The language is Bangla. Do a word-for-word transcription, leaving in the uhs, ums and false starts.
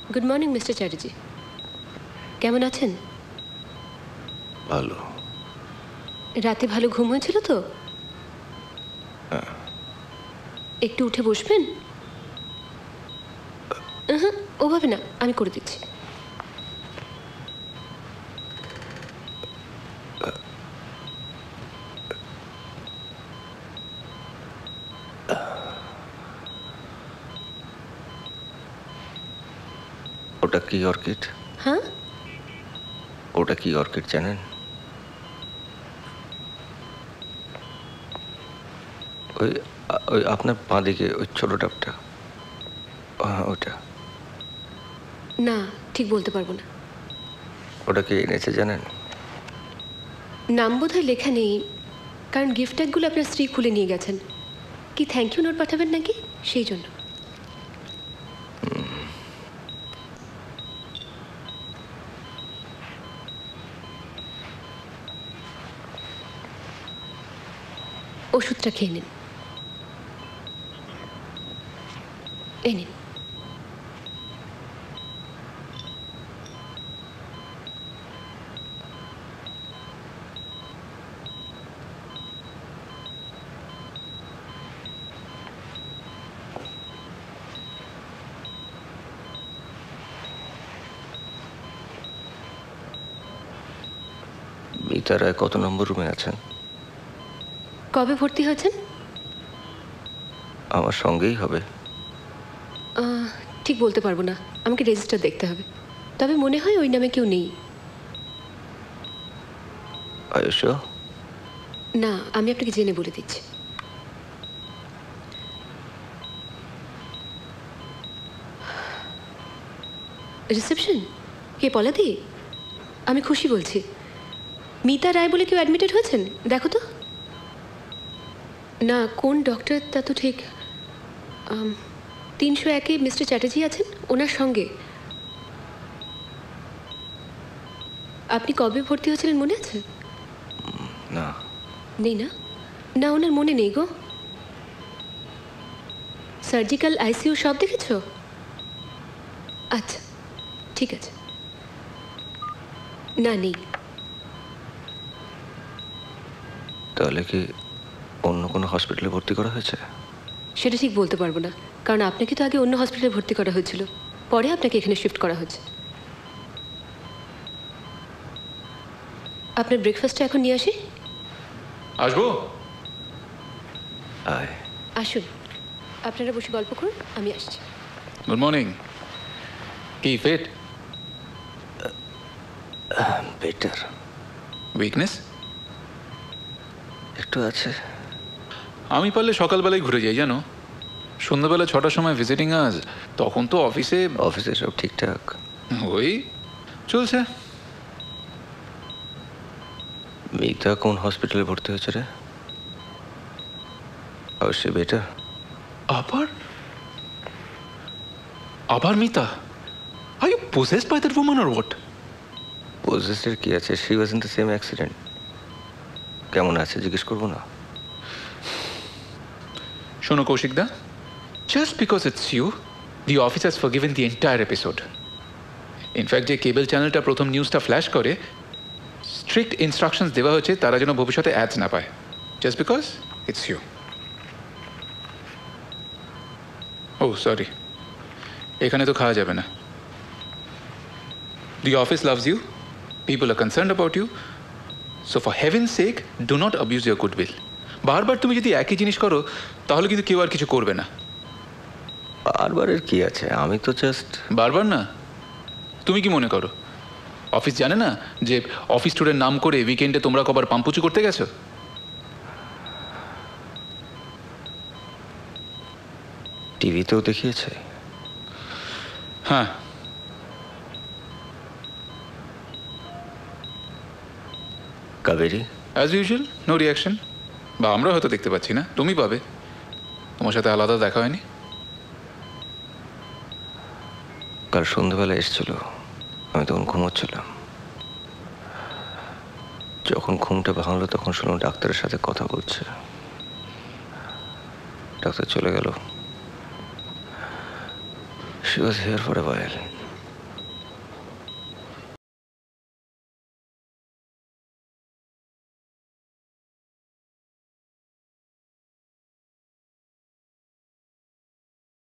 গুড মর্নিং মিস্টার চ্যাটার্জি, কেমন আছেন? ভালো। রাতে ভালো ঘুম হয়েছিল তো? হ্যাঁ। একটু উঠে বসবেন? হুম, ওভাবে না, আমি করে দিচ্ছি। ওটা কি অর্কিড? হ্যাঁ, ওটা কি অর্কিড জানেন? ওই ওই আপনার বাঁ দিকে ওই ছোট ডাবটা, হ্যাঁ ওটা। না ঠিক বলতে পারবো না। ওটা কে এনেছে জানেন? নাম বোধহয় লেখা নেই, কারণ গিফট ট্যাগগুলো আপনার স্ত্রী খুলে নিয়ে গেছেন। কি থ্যাংক ইউ নোট পাঠাবেন নাকি, সেই জন্য। ওষুধটা খেয়ে নিন, এই নিন। মিতা রায় কত নম্বর রুমে আছেন? কবে ভর্তি হয়েছেন? আমার সঙ্গেই হবে। আহ, ঠিক বলতে পারবো না, আমাকে রেজিস্টার দেখতে হবে। তবে মনে হয় ওই নামে কেউ নেই। আয়ুষ? না, আমি আপনাকে জেনে বলে দিচ্ছি। রিসেপশন? কে পলাদি? আমি খুশি বলছি। মিতা রায় বলে কেউ অ্যাডমিটেড হয়েছেন? দেখো তো। না, কোন ডক্টর তা তো ঠিক। তিনশো একে মিস্টার চ্যাটার্জি আছেন, ওনার সঙ্গে। আপনি কবে ভর্তি হয়েছিলেন মনে আছে? না। নেই না? না, ওনার মনে নেই গো। সার্জিক্যাল আইসিইউ সব দেখেছো? আচ্ছা ঠিক আছে। না, নেই। তাহলে কি অন্য কোনো হসপিটালে ভর্তি করা হয়েছে? সেটা ঠিক বলতে পারবো না, কারণ আপনাকে তো আগে অন্য হসপিটালে ভর্তি করা হয়েছিল, পরে আপনাকে এখানে শিফট করা হয়েছে। আপনার ব্রেকফাস্টটা এখন নিয়ে আসি? আসবো? আয়। আসুন, আপনারা বসে গল্প করুন, আমি আসছি। Good morning. কি ফিট? বেটার। উইকনেস? একটু আছে। আমি পারলে সকালবেলায় ঘুরে যাই জানো, সন্ধ্যাবেলা ছটার সময় ভিজিটিং আজ, তখন তো অফিসে অফিসে সব ঠিকঠাক? ওই চলছে। মিতা কোন হসপিটালে ভর্তি হয়েছে রে? অবশ্যই বেটার। আবার আবার Mita? Are you possessed by that woman or what? পোজেসের কি আছে? She was in the same accident. কেমন আছে জিজ্ঞেস করবো না? শোনো কৌশিক দা, just because it's you, the office has forgiven the entire episode. In fact, যে কেবল চ্যানেলটা প্রথম নিউজটা ফ্ল্যাশ করে স্ট্রিক্ট ইনস্ট্রাকশনস দেওয়া হয়েছে তারা যেন ভবিষ্যতে অ্যাডস না পায়, just because it's you. Oh sorry, এখানে তো খাওয়া যাবে না। The office loves you, people are concerned about you, so for heaven's sake, do not abuse your goodwill. বারবার তুমি যদি একই জিনিস করো তাহলে কিন্তু কেউ আর কিছু করবে না। বারবারের কি আছে? আমি তো জাস্ট বারবার না? তুমি কি মনে করো অফিস জানে না যে অফিস ট্যুরের নাম করে উইকেন্ডে তোমরা কবার পাম্পুচু করতে গেছো? টিভিতেও দেখিয়েছে। হ্যাঁ। Kaveri? As usual, no reaction. বা আমরা হয়তো দেখতে পাচ্ছি না, তুমি পাবে। তোমার সাথে আলাদা দেখা হয়নি? কাল সন্ধ্যাবেলা এসেছিল, আমি তখন ঘুমোচ্ছিলাম। যখন ঘুমটা ভাঙলো তখন শুনলাম ডাক্তারের সাথে কথা বলছে। ডাক্তার চলে গেল। She was here for a while.